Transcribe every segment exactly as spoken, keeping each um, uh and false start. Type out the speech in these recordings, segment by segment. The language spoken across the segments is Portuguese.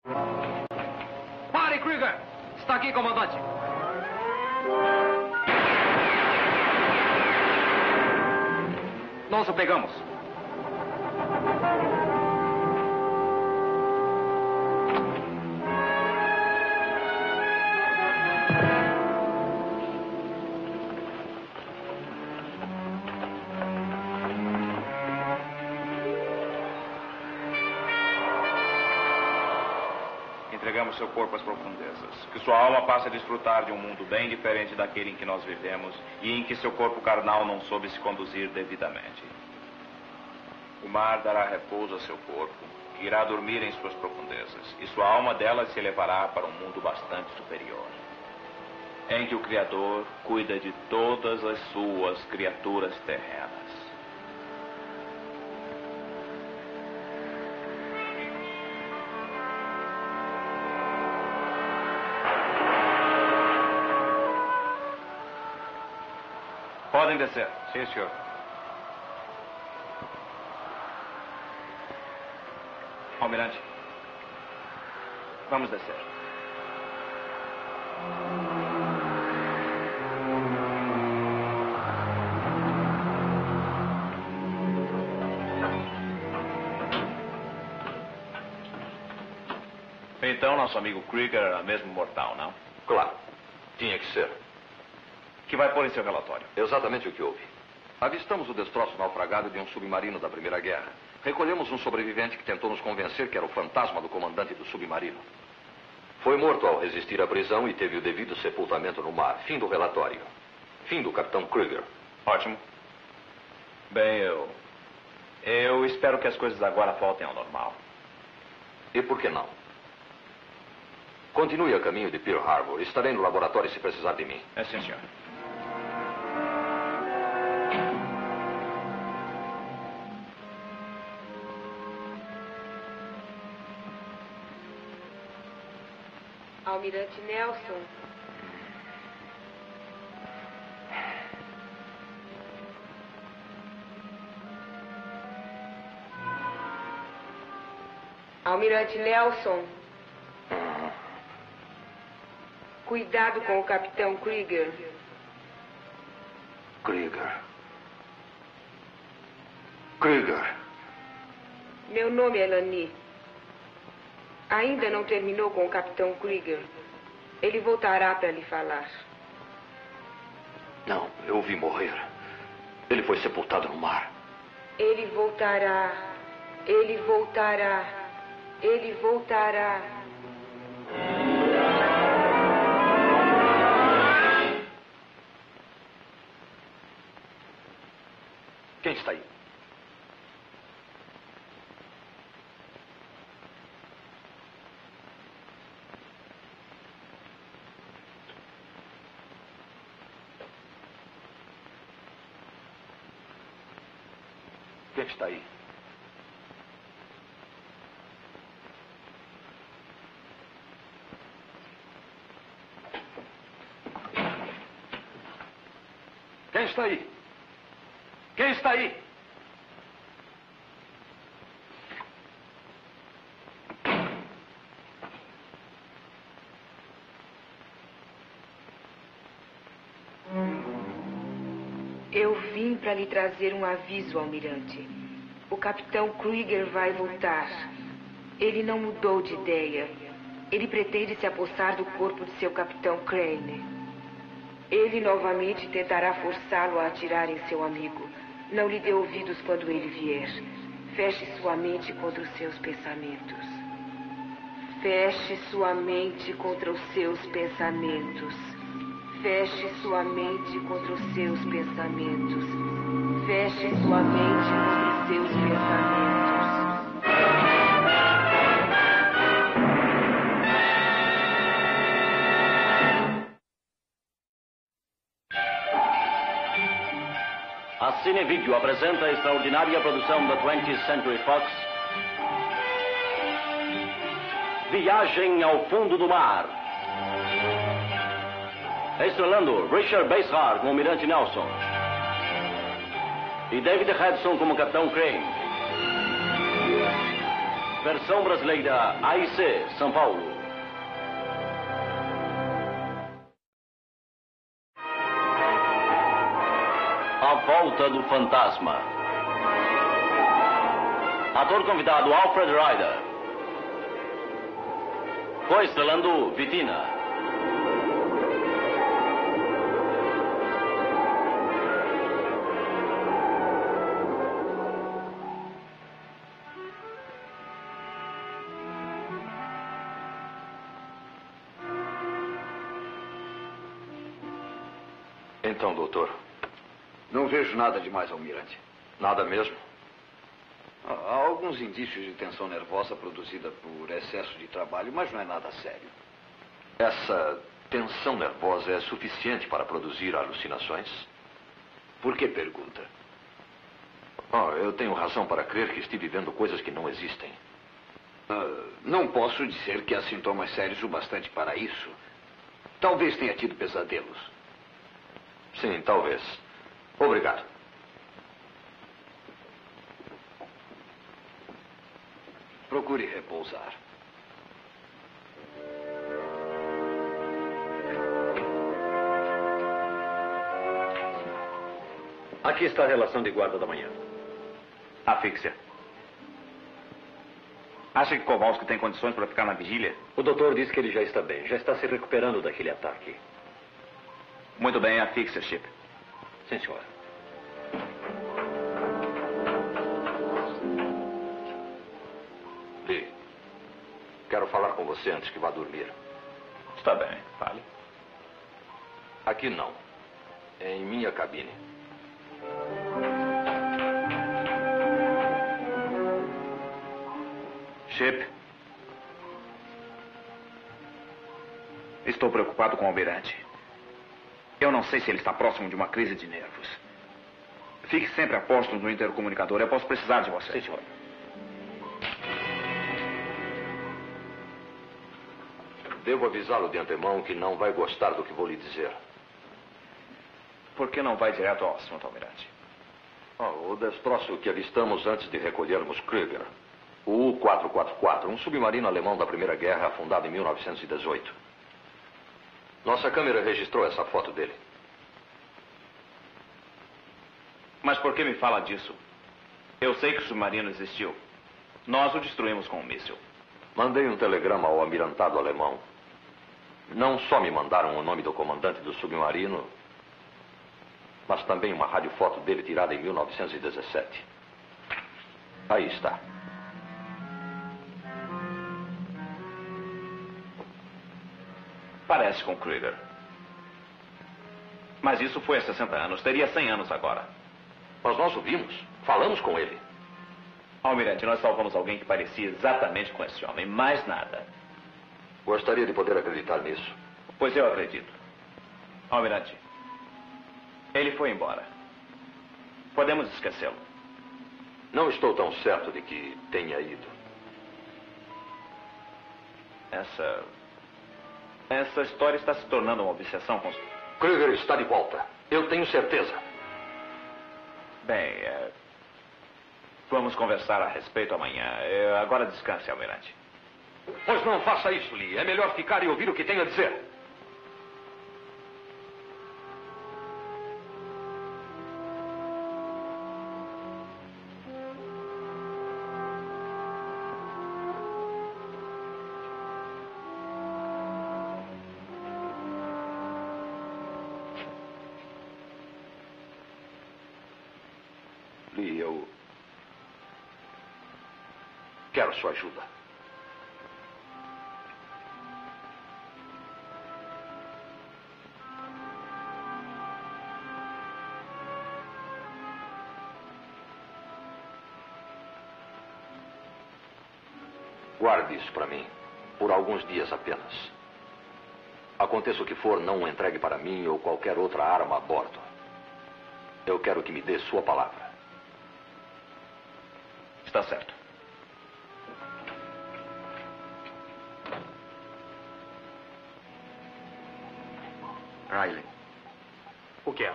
Pare, Krieger! Está aqui, comandante. Nós o pegamos. Entregamos seu corpo às profundezas. Que sua alma passe a desfrutar de um mundo bem diferente daquele em que nós vivemos e em que seu corpo carnal não soube se conduzir devidamente. O mar dará repouso a seu corpo, que irá dormir em suas profundezas, e sua alma dela se elevará para um mundo bastante superior, em que o Criador cuida de todas as suas criaturas terrenas. Podem descer. Sim, senhor. Almirante, vamos descer. Então, nosso amigo Krieger era mesmo mortal, não? Claro. Tinha que ser. Que vai pôr em seu relatório? Exatamente o que houve. Avistamos o destroço naufragado de um submarino da Primeira Guerra. Recolhemos um sobrevivente que tentou nos convencer que era o fantasma do comandante do submarino. Foi morto ao resistir à prisão e teve o devido sepultamento no mar. Fim do relatório. Fim do capitão Krieger. Ótimo. Bem, eu... Eu espero que as coisas agora voltem ao normal. E por que não? Continue a caminho de Pearl Harbor. Estarei no laboratório se precisar de mim. É, sim, senhor. Almirante Nelson. Almirante Nelson. Cuidado com o capitão Krieger. Krieger. Krieger. Meu nome é Lani. Ainda não terminou com o capitão Krieger. Ele voltará para lhe falar. Não, eu o vi morrer. Ele foi sepultado no mar. Ele voltará. Ele voltará. Ele voltará. Quem está aí? Quem está aí? Quem está aí? Quem está aí? Eu vim para lhe trazer um aviso, almirante. O capitão Krieger vai voltar. Ele não mudou de ideia. Ele pretende se apossar do corpo de seu capitão Crane. Ele novamente tentará forçá-lo a atirar em seu amigo. Não lhe dê ouvidos quando ele vier. Feche sua mente contra os seus pensamentos. Feche sua mente contra os seus pensamentos. Feche sua mente contra os seus pensamentos. Feche sua mente contra os seus pensamentos. A Cinevídeo apresenta a extraordinária produção da twentieth Century Fox, Viagem ao Fundo do Mar. Estrelando Richard Basehart como Almirante Nelson e David Hudson como Capitão Crane. Versão brasileira A I C, São Paulo. A Volta do Fantasma. Ator convidado Alfred Ryder. Co-estrelando Vitina. Então, doutor. Não vejo nada demais, almirante. Nada mesmo? Há alguns indícios de tensão nervosa produzida por excesso de trabalho, mas não é nada sério. Essa tensão nervosa é suficiente para produzir alucinações? Por que pergunta? Oh, eu tenho razão para crer que estive vendo coisas que não existem. Uh, não posso dizer que há sintomas sérios o bastante para isso. Talvez tenha tido pesadelos. Sim, talvez. Obrigado. Procure repousar. Aqui está a relação de guarda da manhã. Asfixia. Acha que Kowalski tem condições para ficar na vigília? O doutor diz que ele já está bem, já está se recuperando daquele ataque. Muito bem, asfixia, Chip. Sim, senhor. Lee, quero falar com você antes que vá dormir. Está bem, fale. Aqui não. É em minha cabine. Chip. Estou preocupado com o almirante. Eu não sei se ele está próximo de uma crise de nervos. Fique sempre a postos no intercomunicador. Eu posso precisar de você. Sim, senhor. Devo avisá-lo de antemão que não vai gostar do que vou lhe dizer. Por que não vai direto ao assunto, almirante? Oh, o destroço que avistamos antes de recolhermos Krieger. O U quatrocentos e quarenta e quatro, um submarino alemão da Primeira Guerra, afundado em mil novecentos e dezoito. Nossa câmera registrou essa foto dele. Mas por que me fala disso? Eu sei que o submarino existiu. Nós o destruímos com um míssil. Mandei um telegrama ao almirantado alemão. Não só me mandaram o nome do comandante do submarino, mas também uma radiofoto dele tirada em mil novecentos e dezessete. Aí está. Parece com Krieger. Mas isso foi há sessenta anos. Teria cem anos agora. Mas nós o vimos. Falamos com ele. Almirante, nós salvamos alguém que parecia exatamente com esse homem. Mais nada. Gostaria de poder acreditar nisso. Pois eu acredito. Almirante, ele foi embora. Podemos esquecê-lo. Não estou tão certo de que tenha ido. Essa... Essa história está se tornando uma obsessão com... Krieger está de volta. Eu tenho certeza. Bem, é... vamos conversar a respeito amanhã. É... Agora descanse, almirante. Pois não faça isso, Lee. É melhor ficar e ouvir o que tenho a dizer. Lee, eu quero sua ajuda. Guarde isso para mim, por alguns dias apenas. Aconteça o que for, não o entregue para mim ou qualquer outra arma a bordo. Eu quero que me dê sua palavra. Está certo. Riley, O que é?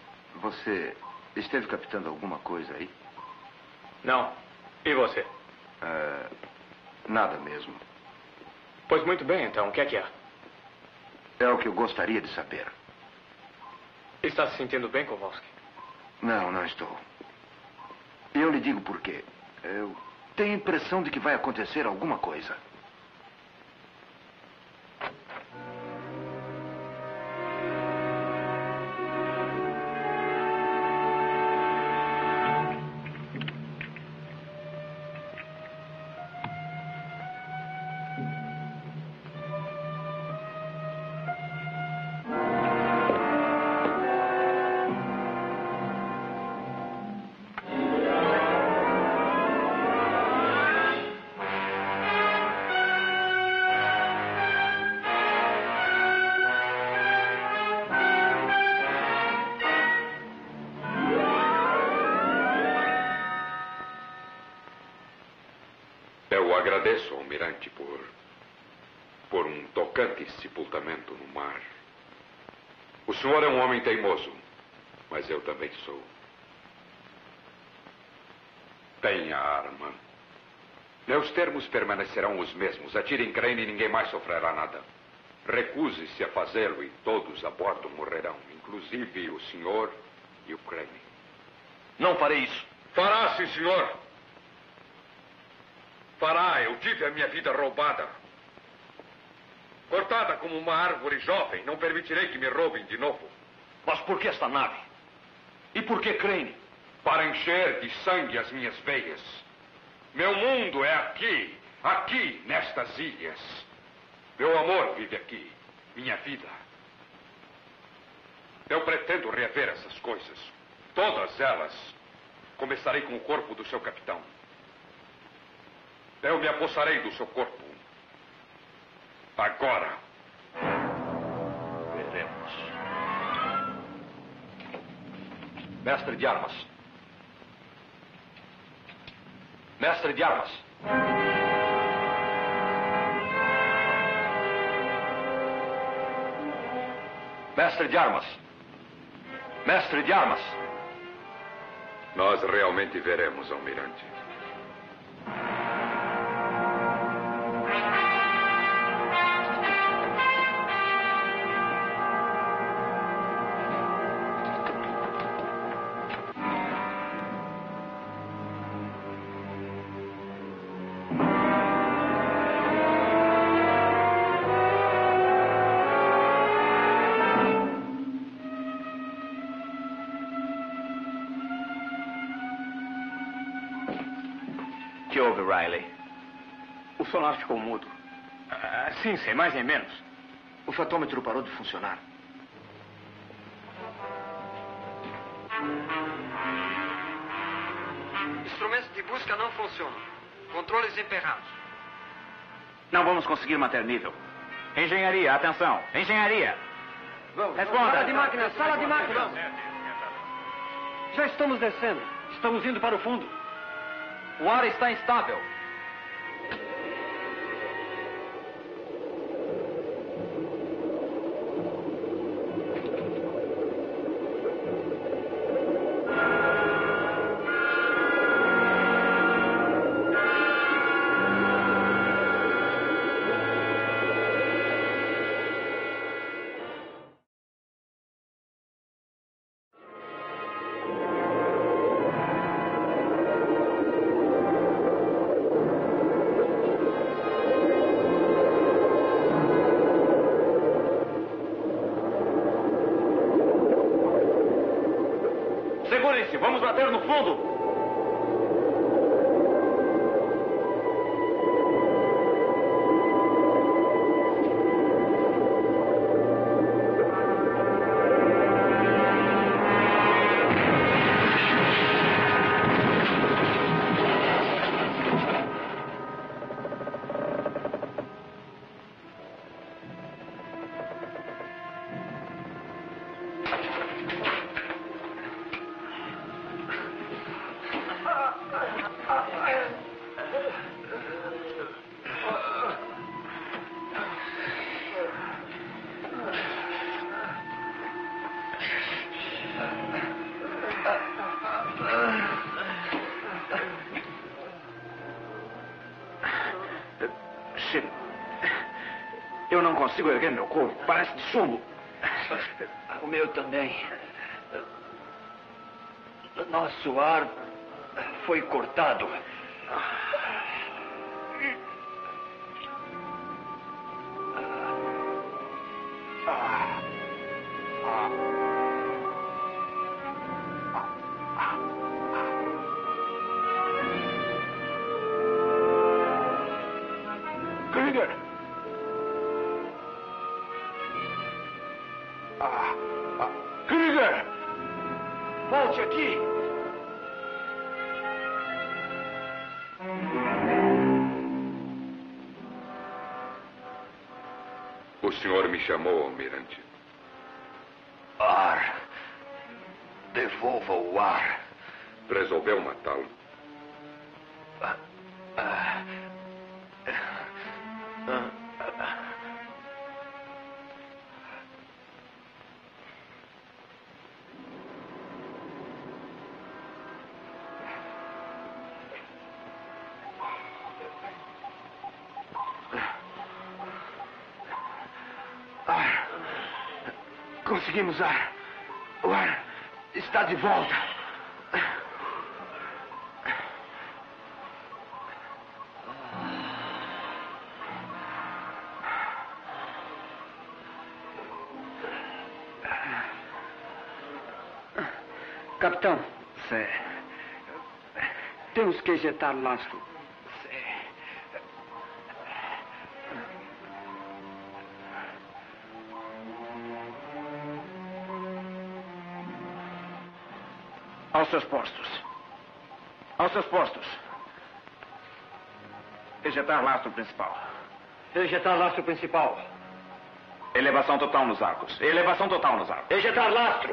você esteve captando alguma coisa aí? Não. E você? Uh, nada mesmo. Pois muito bem, então. O que é que é? É o que eu gostaria de saber. Está se sentindo bem, Kowalski? Não, não estou. Eu lhe digo por quê. Eu tenho a impressão de que vai acontecer alguma coisa. Eu agradeço, almirante, por, por um tocante sepultamento no mar. O senhor é um homem teimoso, mas eu também sou. Tenha a arma. Meus termos permanecerão os mesmos. Atire em Crane e ninguém mais sofrerá nada. Recuse-se a fazê-lo e todos a bordo morrerão, inclusive o senhor e o Crane. Não farei isso. Fará, sim, senhor. Fará, eu tive a minha vida roubada. Cortada como uma árvore jovem, não permitirei que me roubem de novo. Mas por que esta nave? E por que Crane? Para encher de sangue as minhas veias. Meu mundo é aqui, aqui, nestas ilhas. Meu amor vive aqui, minha vida. Eu pretendo rever essas coisas. Todas elas. Começarei com o corpo do seu capitão. Eu me apossarei do seu corpo. Agora. Veremos. Mestre de armas. Mestre de armas. Mestre de armas. Mestre de armas. Nós realmente veremos, almirante. Que houve, Riley? O sonar ficou mudo. Ah, sim, sem mais nem menos. O fatômetro parou de funcionar. Instrumentos de busca não funcionam. Controles emperrados. Não vamos conseguir manter nível. Engenharia, atenção. Engenharia. Vamos. Responda. Sala de máquinas, sala de máquinas. Já estamos descendo. Estamos indo para o fundo. O ar está instável. Segurem-se, vamos bater no fundo. Puxa, eu não consigo erguer meu corpo. Parece de chumbo. O meu também. Nosso ar foi cortado. Krieger! Ah, ah, Krieger! Volte aqui! O senhor me chamou, almirante. Ar. Devolva o ar. Resolveu matá-lo. Ah, ah, ah, ah. Ar. Conseguimos ar. O ar está de volta. Capitão. Sim. Temos que ejetar lastro. Aos seus postos. Aos seus postos. Ejetar lastro principal. Ejetar lastro principal. Elevação total nos arcos. Elevação total nos arcos. Ejetar lastro.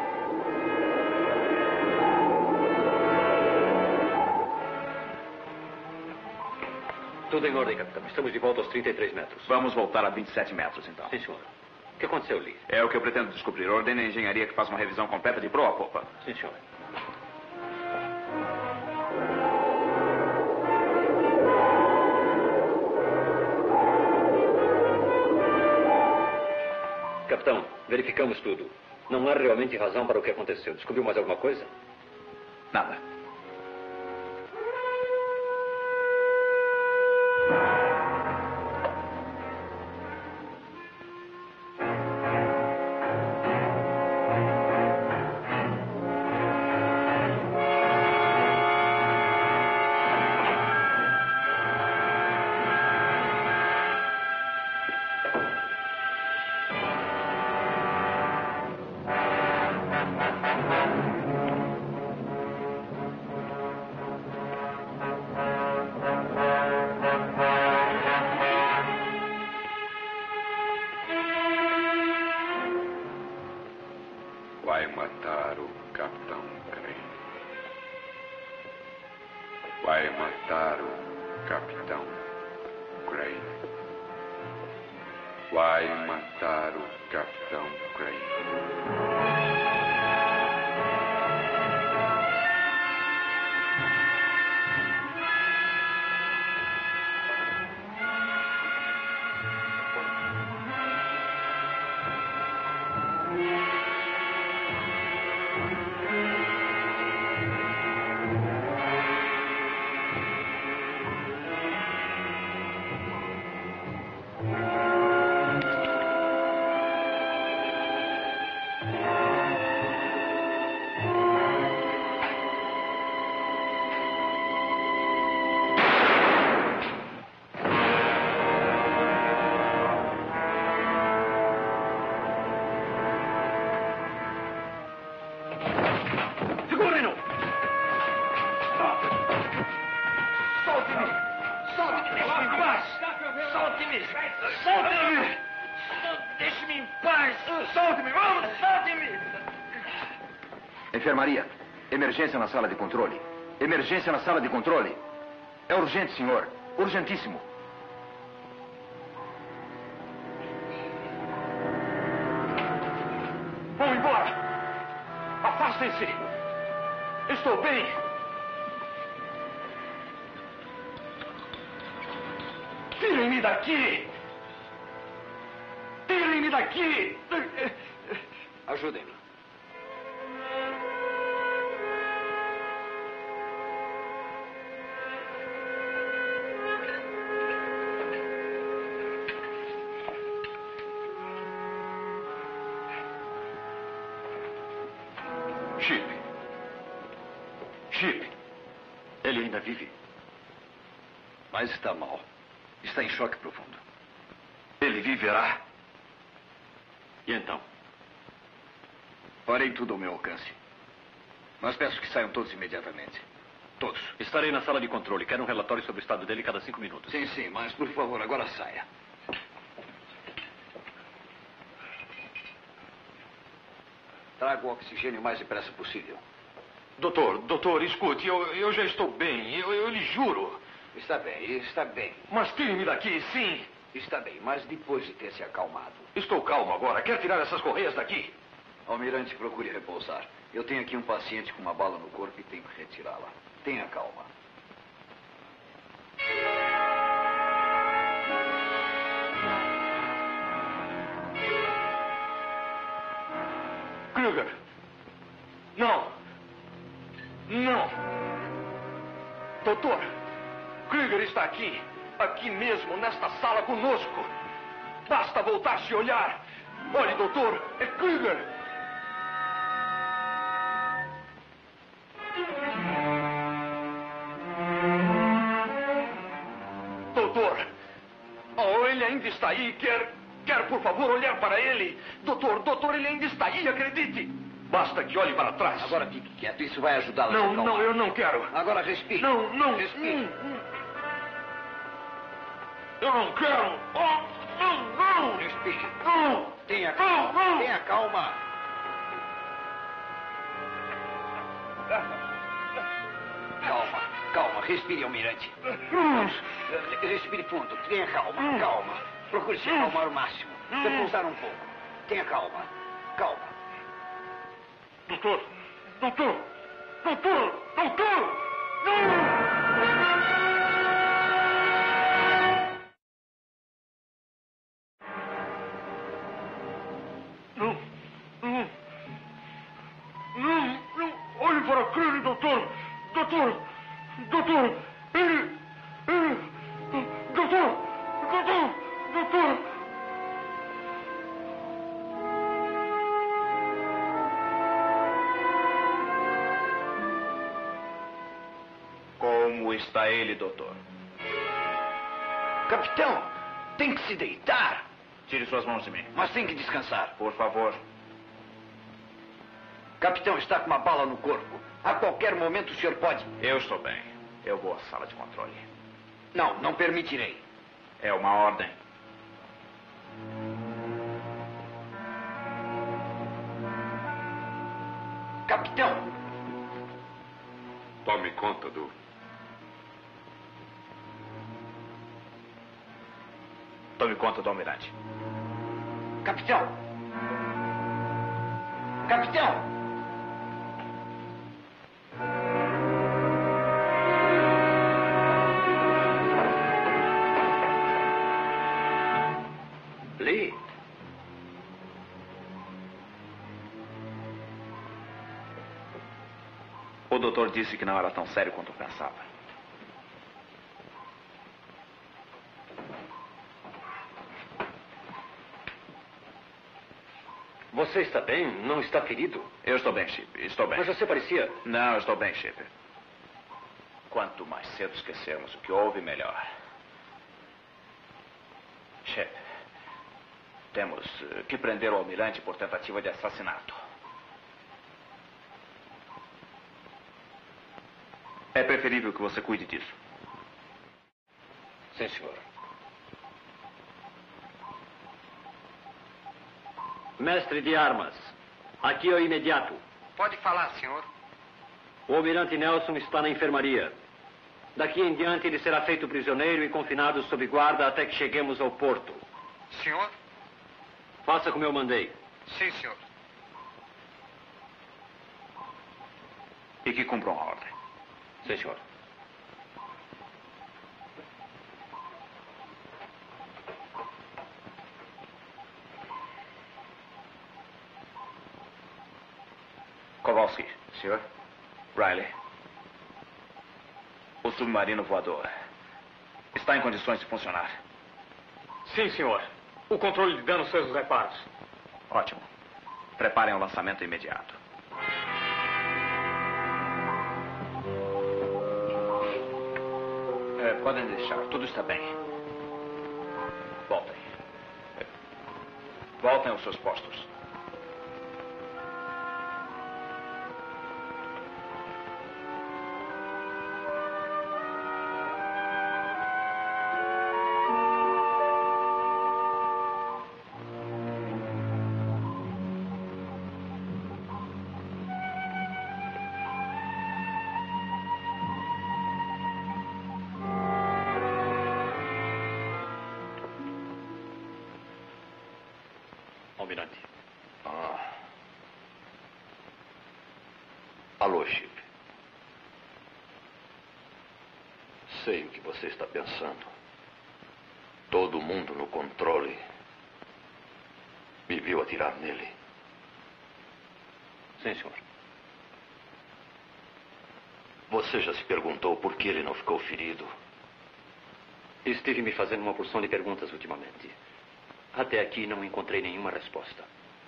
Tudo em ordem, capitão. Estamos de volta aos trinta e três metros. Vamos voltar a vinte e sete metros, então. Sim, senhor. O que aconteceu, Lee? É o que eu pretendo descobrir. Ordene a engenharia que faça uma revisão completa de proa a popa. Sim, senhor. Capitão, verificamos tudo. Não há realmente razão para o que aconteceu. Descobriu mais alguma coisa? Nada. Vai matar o Capitão Crane. Vai matar o Capitão Crane. Vai matar o Capitão Crane. Segurem-no! Solte-me! Solte-me! Deixe-me em paz! Solte-me! Solte-me! Deixe-me em paz! Solte-me! Vamos! Solte-me! Enfermaria. Emergência na sala de controle. Emergência na sala de controle. É urgente, senhor. Urgentíssimo. Vão embora! Afastem-se! Estou bem! Tirem-me daqui! Tirem-me daqui! Ajudem-me. Chip. Chip. Ele ainda vive. Mas está mal. Está em choque profundo. Ele viverá. E então? Farei tudo ao meu alcance. Mas peço que saiam todos imediatamente. Todos. Estarei na sala de controle. Quero um relatório sobre o estado dele cada cinco minutos. Sim, sim, mas por favor, agora saia. Traga o oxigênio o mais depressa possível. Doutor, doutor, escute, eu, eu já estou bem, eu, eu lhe juro. Está bem, está bem. Mas tire-me daqui, sim. Está bem, mas depois de ter se acalmado. Estou calmo agora. Quer tirar essas correias daqui? Almirante, procure repousar. Eu tenho aqui um paciente com uma bala no corpo e tenho que retirá-la. Tenha calma. Kruger! Não! Não! Doutor, Kruger está aqui. Aqui mesmo, nesta sala conosco. Basta voltar-se e olhar. Olhe, doutor, é Kruger. Doutor, oh, ele ainda está aí. Quer, quer, por favor, olhar para ele? Doutor, doutor, ele ainda está aí, acredite. Basta que olhe para trás. Agora fique quieto, isso vai ajudá-lo a Não, se acalmar. não, eu não quero. Agora respire. Não, não. Respire. Hum, hum. Eu não quero. Oh, não, não. Respire. Não. Tenha calma. Não, não. Tenha calma. Calma, calma. Respire, almirante. Respire fundo. Tenha calma, calma. Procure se acalmar o máximo. Repousar um pouco. Tenha calma. Calma. Doutor, doutor, doutor, doutor. Não. Não, não, não, não. Olhe para aquele, doutor, doutor, doutor, ele, ele, doutor, doutor, doutor. Como está ele, doutor? Capitão, tem que se deitar. Tire suas mãos de mim. Mas tem que descansar. Por favor. Capitão, está com uma bala no corpo. A qualquer momento o senhor pode... Eu estou bem. Eu vou à sala de controle. Não, não permitirei. É uma ordem. Capitão! Tome conta do... Tome conta do almirante. Capitão! Capitão! Lee? O doutor disse que não era tão sério quanto eu pensava. Você está bem? Não está ferido? Eu estou bem, Chip. Estou bem. Mas você parecia... Não, eu estou bem, Chip. Quanto mais cedo esquecermos o que houve, melhor. Chip, temos uh, que prender o almirante por tentativa de assassinato. É preferível que você cuide disso. Sim, senhor. Mestre de armas, aqui é o imediato. Pode falar, senhor. O almirante Nelson está na enfermaria. Daqui em diante ele será feito prisioneiro e confinado sob guarda até que cheguemos ao porto. Senhor? Faça como eu mandei. Sim, senhor. E que cumpram a ordem. Sim, senhor. Kowalski. Senhor? Riley. O submarino voador está em condições de funcionar? Sim, senhor. O controle de danos fez os reparos. Ótimo. Preparem o lançamento imediato. É, podem deixar. Tudo está bem. Voltem. Voltem aos seus postos. Almirante. Ah. Alô, Chip. Sei o que você está pensando. Todo mundo no controle me viu atirar nele. Sim, senhor. Você já se perguntou por que ele não ficou ferido? Estive me fazendo uma porção de perguntas ultimamente. Até aqui não encontrei nenhuma resposta.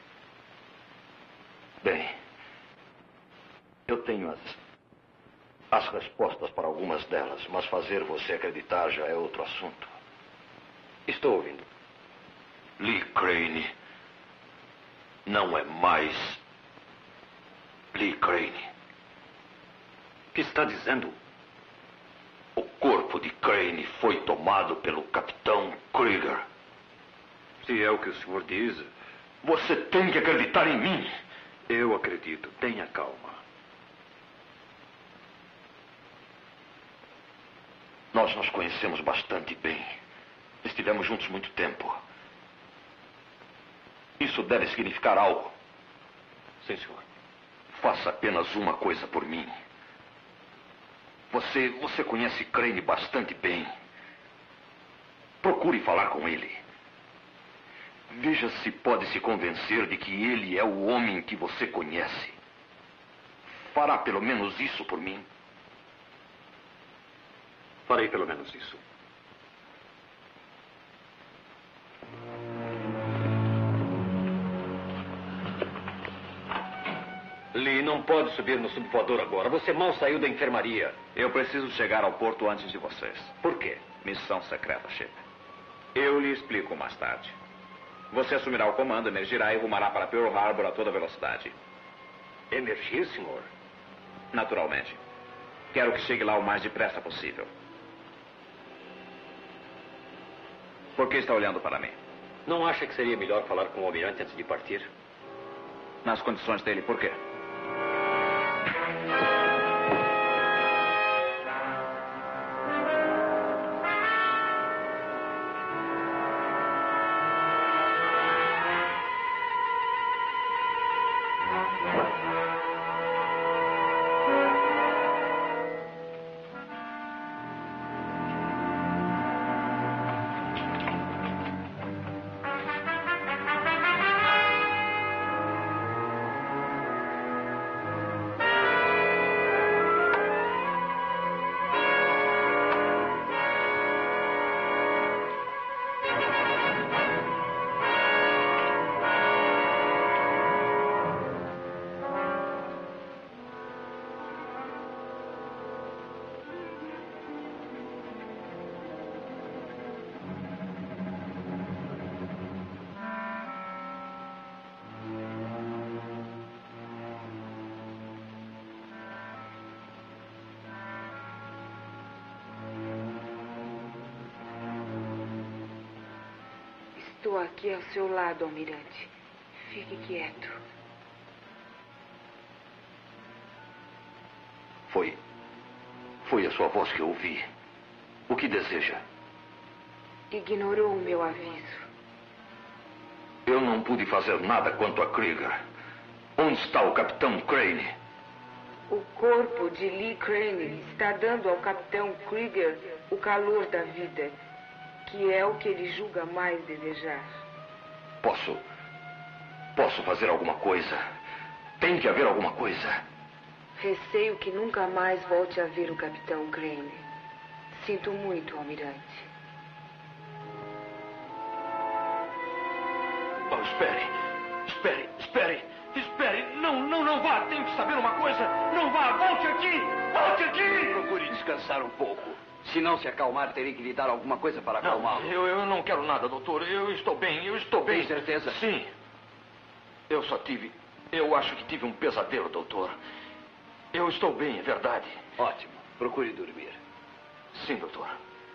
Bem, eu tenho as, as respostas para algumas delas, mas fazer você acreditar já é outro assunto. Estou ouvindo. Lee Crane não é mais Lee Crane. O que está dizendo? O corpo de Crane foi tomado pelo Capitão Krieger. Se é o que o senhor diz... Você tem que acreditar em mim. Eu acredito. Tenha calma. Nós nos conhecemos bastante bem. Estivemos juntos muito tempo. Isso deve significar algo. Sim, senhor. Faça apenas uma coisa por mim. Você, você conhece Crane bastante bem. Procure falar com ele. Veja se pode se convencer de que ele é o homem que você conhece. Fará pelo menos isso por mim? Farei pelo menos isso. Lee, não pode subir no subvoador agora. Você mal saiu da enfermaria. Eu preciso chegar ao porto antes de vocês. Por quê? Missão secreta, Chip. Eu lhe explico mais tarde. Você assumirá o comando, emergirá e rumará para Pearl Harbor a toda velocidade. Emergir, senhor? Naturalmente. Quero que chegue lá o mais depressa possível. Por que está olhando para mim? Não acha que seria melhor falar com o almirante antes de partir? Nas condições dele, por quê? Estou aqui ao seu lado, almirante. Fique quieto. Foi. Foi a sua voz que eu ouvi. O que deseja? Ignorou o meu aviso. Eu não pude fazer nada quanto a Krieger. Onde está o Capitão Crane? O corpo de Lee Crane está dando ao Capitão Krieger o calor da vida, que é o que ele julga mais desejar. Posso... Posso fazer alguma coisa? Tem que haver alguma coisa. Receio que nunca mais volte a ver o Capitão Crane. Sinto muito, almirante. Oh, espere. Espere, espere. Espere. Não, não, não vá. Tenho que saber uma coisa. Não vá. Volte aqui. Volte aqui. Procure descansar um pouco. Se não se acalmar, terei que lhe dar alguma coisa para acalmá-lo. Eu, eu não quero nada, doutor. Eu estou bem. Eu estou bem. Tem certeza? Sim. Eu só tive... Eu acho que tive um pesadelo, doutor. Eu estou bem, é verdade. Ótimo. Procure dormir. Sim, doutor.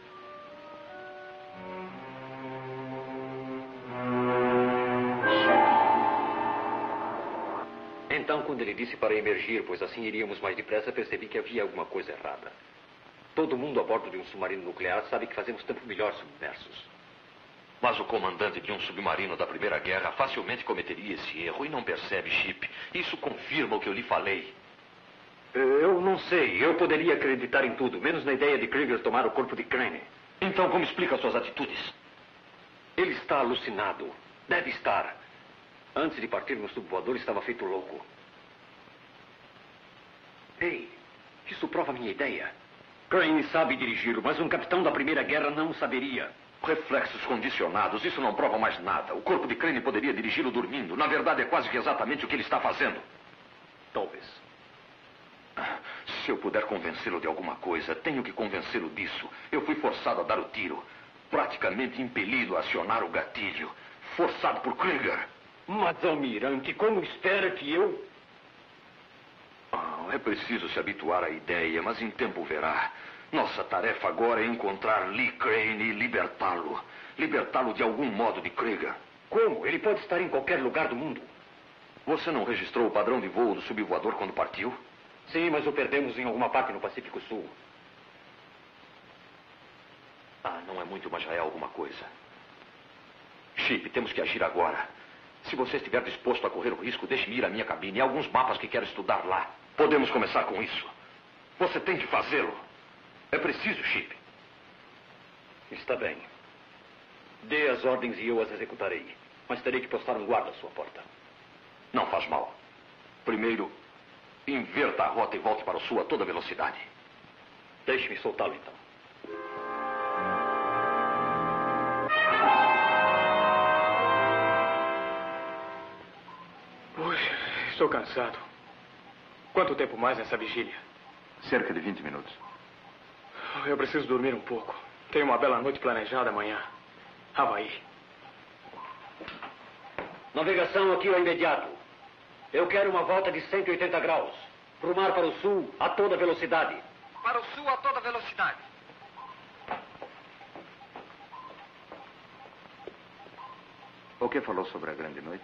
Então, quando ele disse para emergir, pois assim iríamos mais depressa, percebi que havia alguma coisa errada. Todo mundo a bordo de um submarino nuclear sabe que fazemos tempo melhor submersos. Mas o comandante de um submarino da Primeira Guerra facilmente cometeria esse erro e não percebe, Chip. Isso confirma o que eu lhe falei. Eu não sei. Eu poderia acreditar em tudo, menos na ideia de Krieger tomar o corpo de Crane. Então, como explica suas atitudes? Ele está alucinado. Deve estar. Antes de partir no subvoador, estava feito louco. Ei, isso prova minha ideia. Crane sabe dirigi-lo, mas um capitão da Primeira Guerra não saberia. Reflexos condicionados, isso não prova mais nada. O corpo de Crane poderia dirigi-lo dormindo. Na verdade, é quase que exatamente o que ele está fazendo. Talvez. Se eu puder convencê-lo de alguma coisa, tenho que convencê-lo disso. Eu fui forçado a dar o tiro. Praticamente impelido a acionar o gatilho. Forçado por Krieger. Mas, almirante, como espera que eu... Ah, é preciso se habituar à ideia, mas em tempo verá. Nossa tarefa agora é encontrar Lee Crane e libertá-lo. Libertá-lo de algum modo de Krieger. Como? Ele pode estar em qualquer lugar do mundo. Você não registrou o padrão de voo do subvoador quando partiu? Sim, mas o perdemos em alguma parte no Pacífico Sul. Ah, não é muito, mas já é alguma coisa. Chip, temos que agir agora. Se você estiver disposto a correr o risco, deixe-me ir à minha cabine. Há alguns mapas que quero estudar lá. Podemos começar com isso. Você tem que fazê-lo. É preciso, Chip. Está bem. Dê as ordens e eu as executarei. Mas terei que postar um guarda à sua porta. Não faz mal. Primeiro, inverta a rota e volte para o sul a toda velocidade. Deixe-me soltá-lo, então. Ui, estou cansado. Quanto tempo mais nessa vigília? Cerca de vinte minutos. Eu preciso dormir um pouco. Tenho uma bela noite planejada amanhã. Havaí. Navegação aqui ao imediato. Eu quero uma volta de cento e oitenta graus. Rumar para o sul a toda velocidade. Para o sul a toda velocidade. O que falou sobre a grande noite?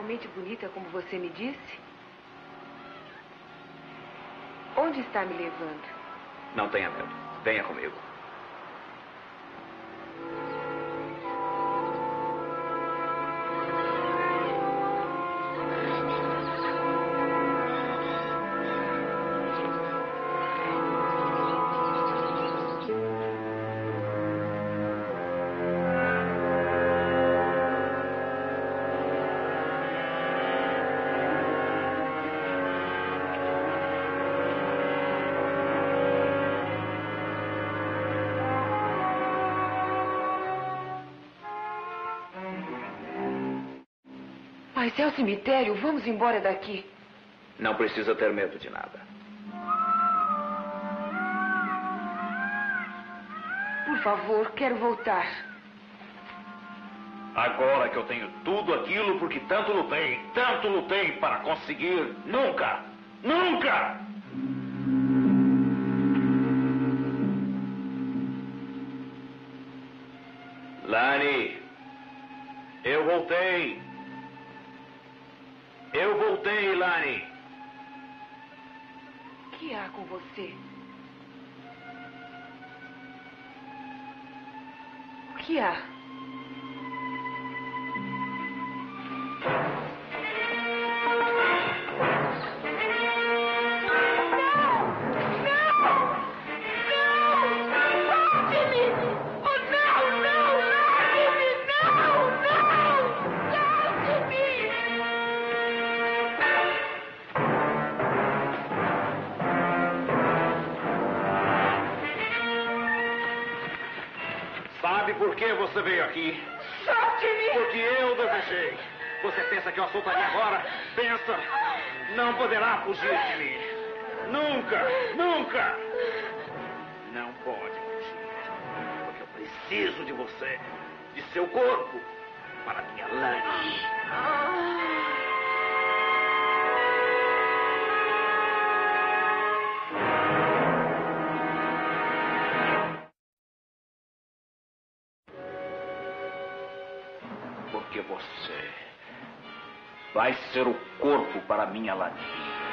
realmente bonita como você me disse? Onde está me levando? Não tenha medo. Venha comigo. Mas é o cemitério. Vamos embora daqui. Não precisa ter medo de nada. Por favor, quero voltar. Agora que eu tenho tudo aquilo porque tanto lutei, tanto lutei para conseguir, nunca, nunca! Lani, eu voltei. Eu voltei, Lani. O que há com você? O que há? Por que você veio aqui? Solte-me! Porque eu desejei. Você pensa que eu a soltaria agora? Pensa! Não poderá fugir de mim. Nunca! Nunca! Não pode fugir. Porque eu preciso de você. De seu corpo. Para minha Lani. Porque você vai ser o corpo para minha Lani.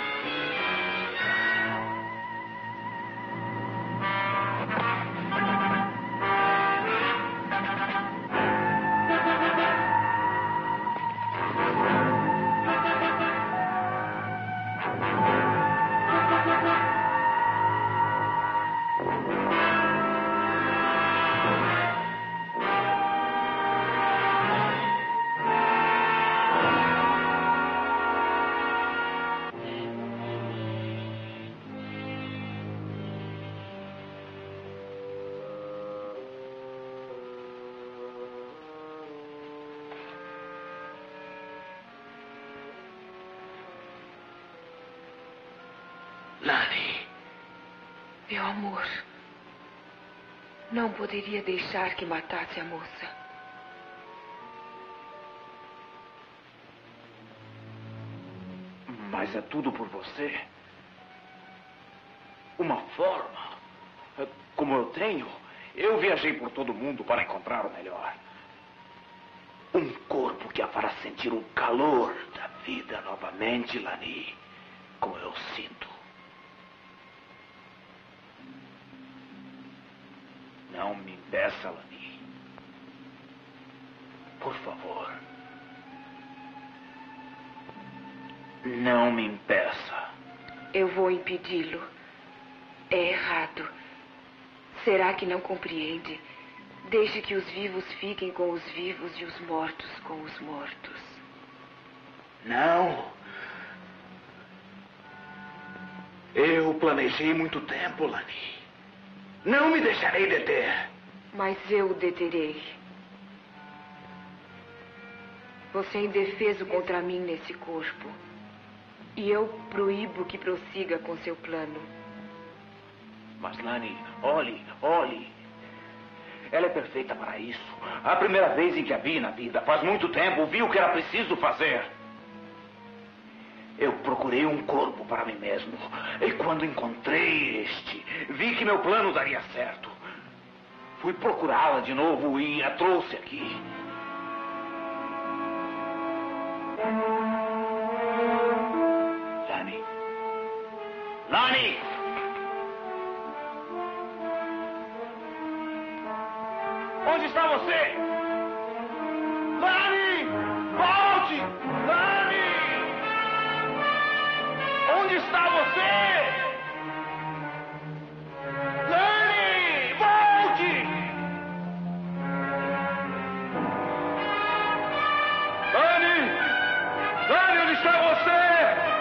Lani. Meu amor. Não poderia deixar que matasse a moça. Mas é tudo por você. Uma forma. Como eu tenho, eu viajei por todo o mundo para encontrar o melhor. Um corpo que a fará sentir o calor da vida novamente, Lani. Como eu sinto. Não me impeça, Lani. Por favor. Não me impeça. Eu vou impedi-lo. É errado. Será que não compreende? Deixe que os vivos fiquem com os vivos e os mortos com os mortos. Não. Eu planejei muito tempo, Lani. Não me deixarei deter. Mas eu o deterei. Você é indefeso contra mim nesse corpo. E eu proíbo que prossiga com seu plano. Mas, Lani, olhe, olhe. Ela é perfeita para isso. A primeira vez em que a vi na vida, faz muito tempo, vi o que era preciso fazer. Eu procurei um corpo para mim mesmo. E quando encontrei este, vi que meu plano daria certo. Fui procurá-la de novo e a trouxe aqui. Onde está você? Lani! Volte! Lani! Onde está você? Lani! Volte! Lani! Lani, onde está você?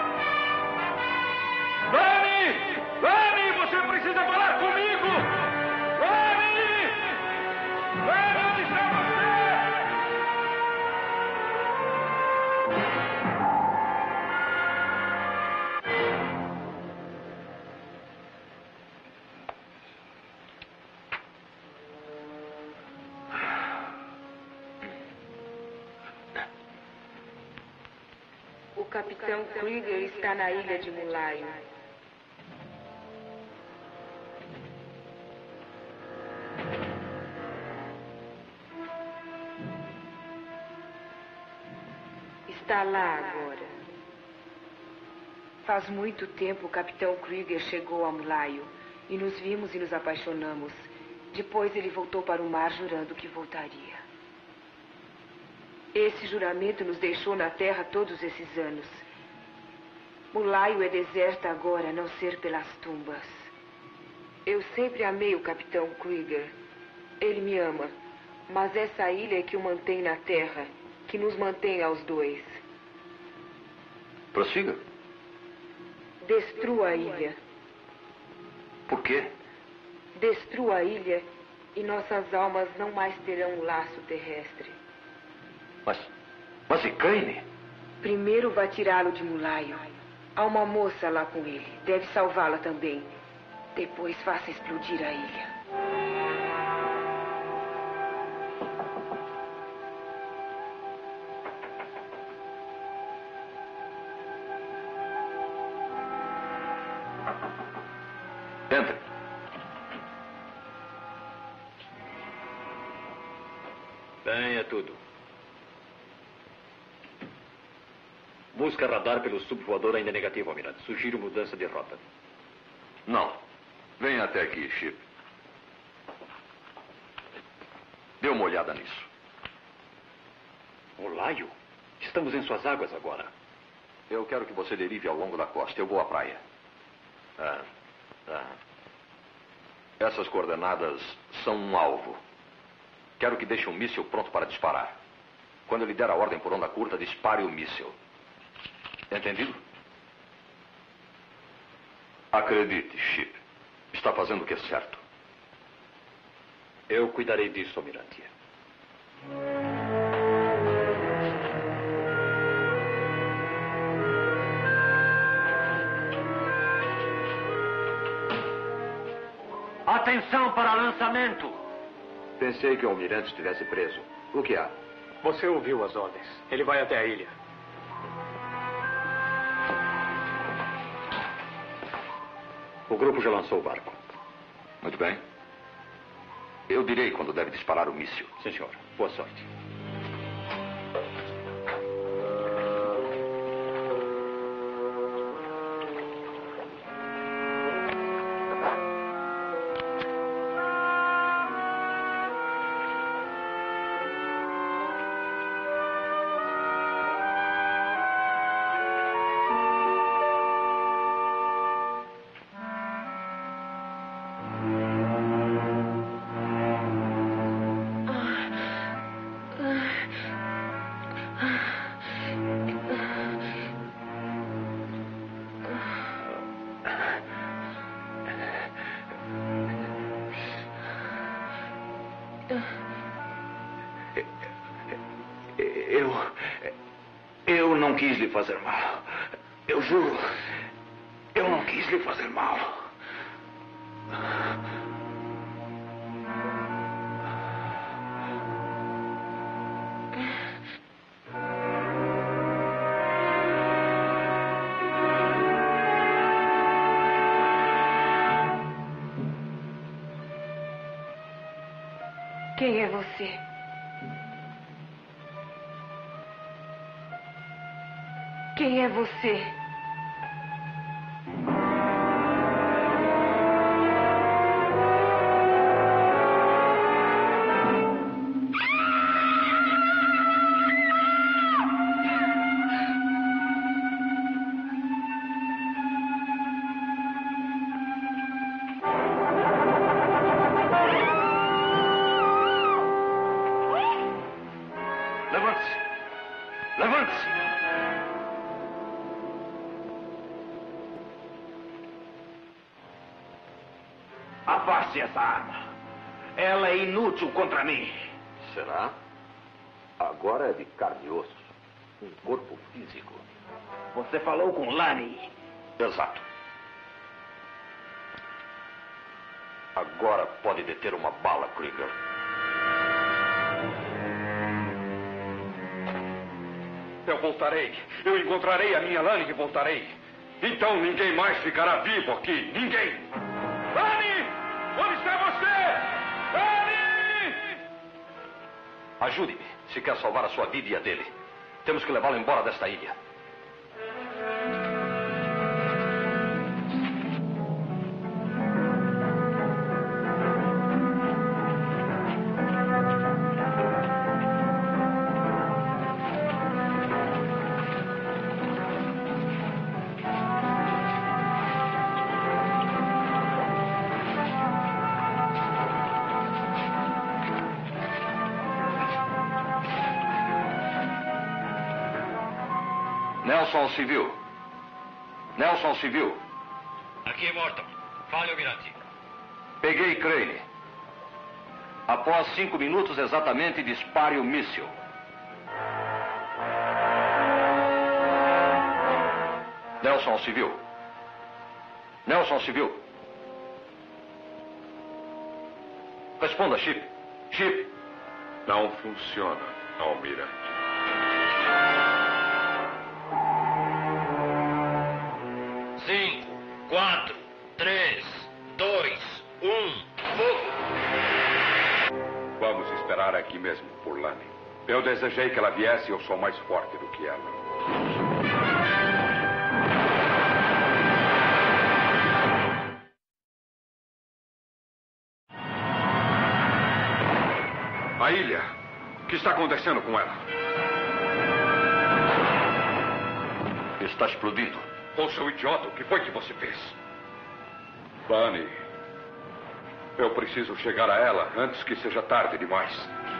Lani! Lani, você precisa falar comigo! Lani! Lani, onde está você? O capitão Krieger está na ilha de Mulaio. Está lá agora. Faz muito tempo o capitão Krieger chegou a Mulaio e nos vimos e nos apaixonamos. Depois ele voltou para o mar jurando que voltaria. Esse juramento nos deixou na terra todos esses anos. Mulaio é deserta agora, a não ser pelas tumbas. Eu sempre amei o capitão Krieger. Ele me ama. Mas essa ilha é que o mantém na terra, que nos mantém aos dois. Prossiga. Destrua a ilha. Por quê? Destrua a ilha e nossas almas não mais terão um laço terrestre. Mas, mas e Caine? Primeiro vá tirá-lo de Mulaio. Há uma moça lá com ele. Deve salvá-la também. Depois faça explodir a ilha. Entre. Bem, é tudo. Busca radar pelo subvoador ainda negativo, almirante. Sugiro mudança de rota. Não. Venha até aqui, Chip. Dê uma olhada nisso. Mulaio? Estamos em suas águas agora. Eu quero que você derive ao longo da costa. Eu vou à praia. Ah, ah. Essas coordenadas são um alvo. Quero que deixe um míssil pronto para disparar. Quando eu lhe der a ordem por onda curta, dispare o míssil. Entendido? Acredite, Chip. Está fazendo o que é certo. Eu cuidarei disso, almirante. Atenção para lançamento! Pensei que o almirante estivesse preso. O que há? Você ouviu as ordens. Ele vai até a ilha. O grupo já lançou o barco. Muito bem. Eu direi quando deve disparar o míssil. Sim, senhor. Boa sorte. Eu. Eu não quis lhe fazer mal. Eu juro. Eu não quis lhe fazer mal. Quem é você? Quem é você? Afaste essa arma. Ela é inútil contra mim. Será? Agora é de carne e osso. Um corpo físico. Você falou com Lani? Exato. Agora pode deter uma bala, Krieger. Eu voltarei. Eu encontrarei a minha Lani e voltarei. Então ninguém mais ficará vivo aqui. Ninguém. Lani! Onde está você? Lani! Ajude-me, se quer salvar a sua vida e a dele. Temos que levá-lo embora desta ilha. Nelson Civil. Nelson Civil. Aqui, Morton. Fale, almirante. Peguei Crane. Após cinco minutos exatamente, dispare o míssil. Nelson Civil. Nelson Civil. Responda, Chip. Chip. Não funciona, almirante. Cinco, quatro, três, dois, um, fogo! Vamos esperar aqui mesmo por Lani. Eu desejei que ela viesse e eu sou mais forte do que ela. A ilha. O que está acontecendo com ela? Está explodindo. Ô, seu idiota, o que foi que você fez? Bunny, eu preciso chegar a ela antes que seja tarde demais.